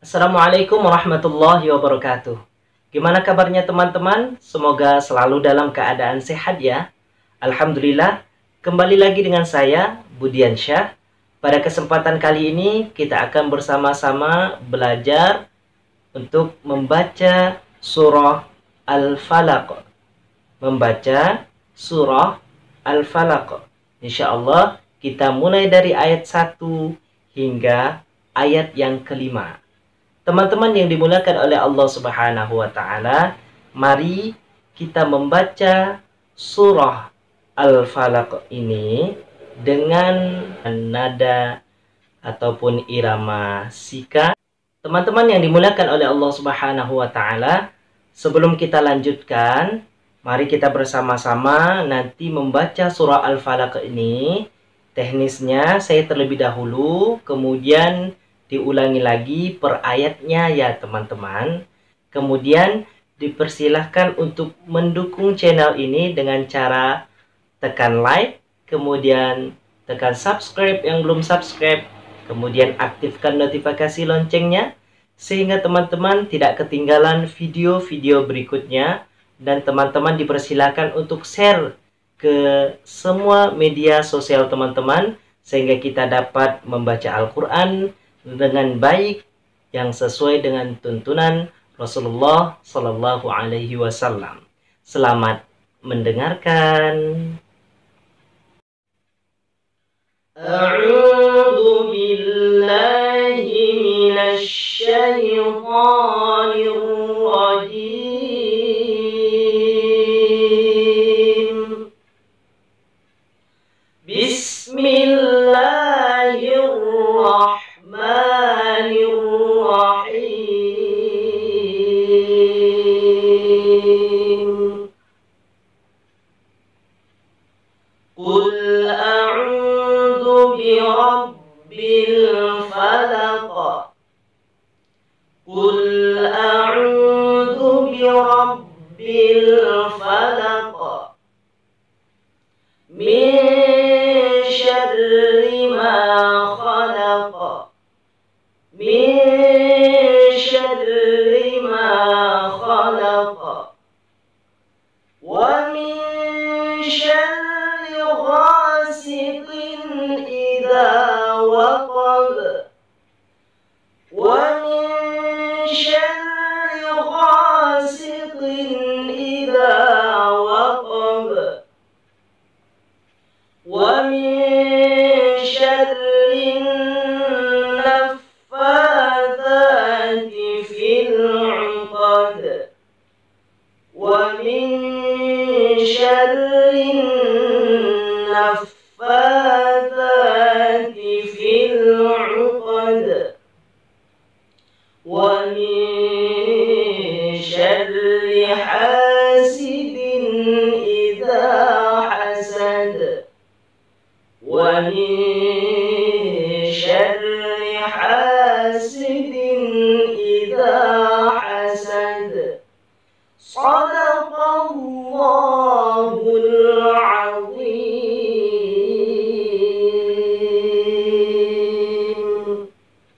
Assalamualaikum warahmatullahi wabarakatuh. Gimana kabarnya teman-teman? Semoga selalu dalam keadaan sehat ya. Alhamdulillah, kembali lagi dengan saya, Budiansyah. Pada kesempatan kali ini, kita akan bersama-sama belajar untuk membaca surah Al-Falaq. Membaca surah Al-Falaq. Insya Allah, kita mulai dari ayat 1 hingga ayat yang kelima. Teman-teman yang dimuliakan oleh Allah Subhanahu wa Ta'ala, mari kita membaca surah Al-Falaq ini dengan nada ataupun irama sika. Teman-teman yang dimuliakan oleh Allah Subhanahu wa Ta'ala, sebelum kita lanjutkan, mari kita bersama-sama nanti membaca surah Al-Falaq ini. Teknisnya saya terlebih dahulu, kemudian diulangi lagi per ayatnya ya teman-teman. Kemudian dipersilahkan untuk mendukung channel ini dengan cara tekan like, kemudian tekan subscribe yang belum subscribe, kemudian aktifkan notifikasi loncengnya sehingga teman-teman tidak ketinggalan video-video berikutnya, dan teman-teman dipersilahkan untuk share ke semua media sosial teman-teman sehingga kita dapat membaca Al-Quran dengan baik yang sesuai dengan tuntunan Rasulullah Sallallahu Alaihi Wasallam. Selamat mendengarkan. A'udzu billahi minasy syaithanir rajim. Bismillahirrahmanirrahim. Qul a'udzu birabbil falaq. Qul a'udzu birabbil falaq. Min syarri ma khalaq. Min syarri ma khalaq. Wa min syarri ghasiqin idza waqab. Wa min syarri ghasiqin idza waqab. Wa min syarri naffathati fil 'uqad. Wa min syarri naffathati fil 'uqad. Wa min syarri hasidin idza hasad. Wa min syarri hasidin idza hasad. Shadaqallahul azim.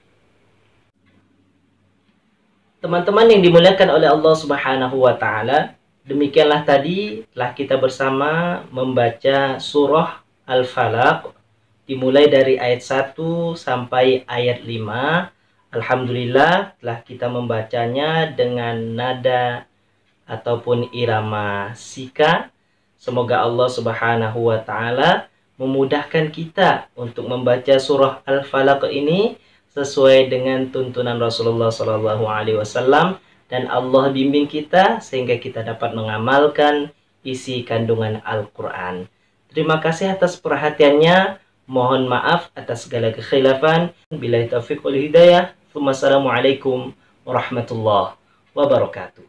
Teman-teman yang dimuliakan oleh Allah Subhanahu wa Ta'ala, demikianlah tadi telah kita bersama membaca surah Al-Falaq dimulai dari ayat 1 sampai ayat 5. Alhamdulillah telah kita membacanya dengan nada ataupun irama sika. Semoga Allah Subhanahu wa Ta'ala memudahkan kita untuk membaca surah Al-Falaq ini sesuai dengan tuntunan Rasulullah Sallallahu Alaihi Wasallam, dan Allah bimbing kita sehingga kita dapat mengamalkan isi kandungan Al-Quran. Terima kasih atas perhatiannya. Mohon maaf atas segala kekhilafan. Billahi taufiq wal hidayah. Wassalamualaikum warahmatullahi wabarakatuh.